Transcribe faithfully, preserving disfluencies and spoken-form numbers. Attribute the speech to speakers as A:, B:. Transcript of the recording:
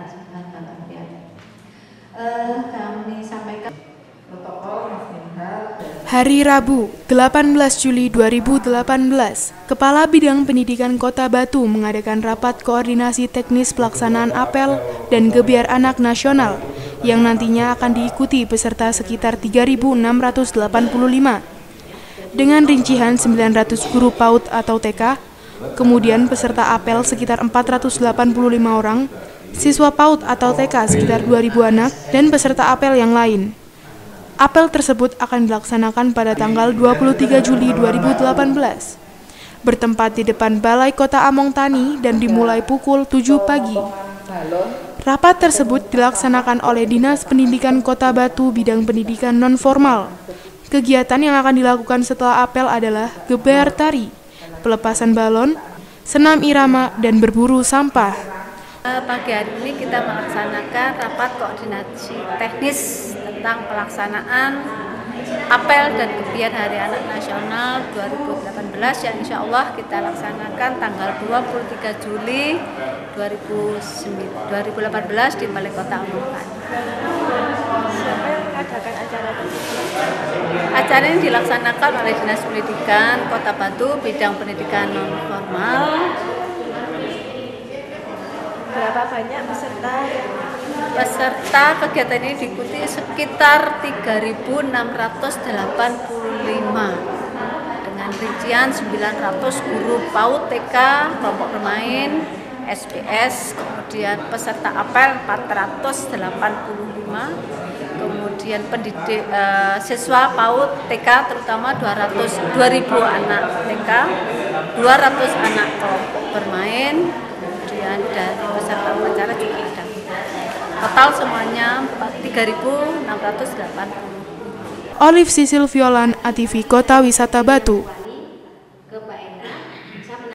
A: kasih Tuhan Bapak Priadi. Uh, kami sampaikan protokol Mas Menhal.
B: Hari Rabu, delapan belas Juli dua ribu delapan belas, Kepala Bidang Pendidikan Kota Batu mengadakan rapat koordinasi teknis pelaksanaan apel dan gebiar anak nasional yang nantinya akan diikuti peserta sekitar tiga ribu enam ratus delapan puluh lima. Dengan rincian sembilan ratus guru PAUD atau T K, kemudian peserta apel sekitar empat ratus delapan puluh lima orang, siswa PAUD atau T K sekitar dua ribu anak, dan peserta apel yang lain. Apel tersebut akan dilaksanakan pada tanggal dua puluh tiga Juli dua ribu delapan belas, bertempat di depan Balai Kota Among Tani dan dimulai pukul tujuh pagi. Rapat tersebut dilaksanakan oleh Dinas Pendidikan Kota Batu bidang pendidikan non-formal. Kegiatan yang akan dilakukan setelah apel adalah gebar tari, pelepasan balon, senam irama, dan berburu sampah.
C: Pagi hari ini kita melaksanakan rapat koordinasi teknis tentang pelaksanaan apel dan gebiar Hari Anak Nasional dua ribu delapan belas yang insya Allah kita laksanakan tanggal dua puluh tiga Juli dua ribu delapan belas di Balai Kota Among Tani.
D: Siapa yang mengadakan acara ini?
C: Acara ini dilaksanakan oleh Dinas Pendidikan Kota Batu bidang pendidikan non formal.
D: Berapa banyak peserta?
C: Peserta kegiatan ini diikuti sekitar tiga ribu enam ratus delapan puluh lima dengan rincian sembilan ratus guru PAUD, T K, kelompok bermain, S B S, kemudian peserta apel empat ratus delapan puluh lima, kemudian pendidik uh, siswa PAUD, T K terutama dua ribu anak T K, dua ratus anak kelompok bermain, kemudian dari peserta upacara juga ada. Total semuanya tiga ribu enam ratus delapan puluh.
B: Olive Sisil Violan, A T V Kota Wisata Batu.